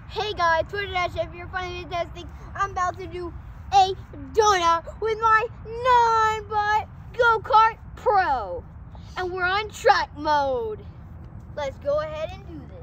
Hey guys, for today's if you're finding it testing, I'm about to do a donut with my Ninebot Go-Kart Pro. And we're on track mode. Let's go ahead and do this.